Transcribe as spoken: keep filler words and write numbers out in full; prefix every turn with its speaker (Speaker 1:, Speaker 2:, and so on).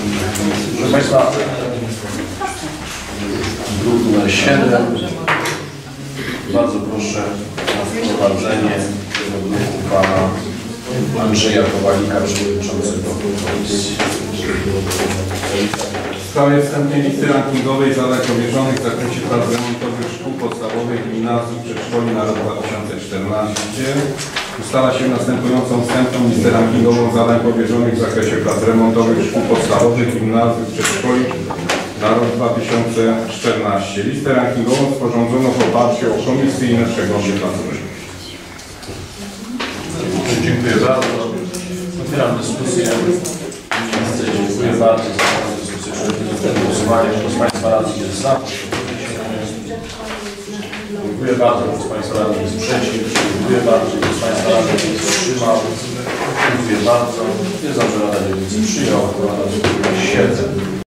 Speaker 1: Proszę Państwa, druk numer siedem. Bardzo proszę o wprowadzenie tego druku pana Andrzeja Kowalika, przewodniczącego komisji.
Speaker 2: W sprawie wstępnej listy rankingowej zadań powierzonych w zakresie prac remontowych szkół podstawowych, gimnazjów, przedszkoli na rok dwa tysiące czternasty ustala się następującą wstępną listę rankingową zadań powierzonych w zakresie prac remontowych szkół podstawowych, gimnazjów, przedszkoli na rok dwa tysiące czternasty. Listę rankingową sporządzono w oparciu o komisyjne przeglądy placówek.
Speaker 1: Dziękuję bardzo. Otwieram dyskusję. Dziękuję bardzo za dyskusję. Przechodzimy do głosowania. Kto z Państwa radnych jest za? Dziękuję bardzo. Kto z Państwa radnych jest przeciw? Dziękuję bardzo. Kto z Państwa radnych jest wstrzymał? Dziękuję bardzo. Stwierdzam, że Rada Dzielnicy przyjął.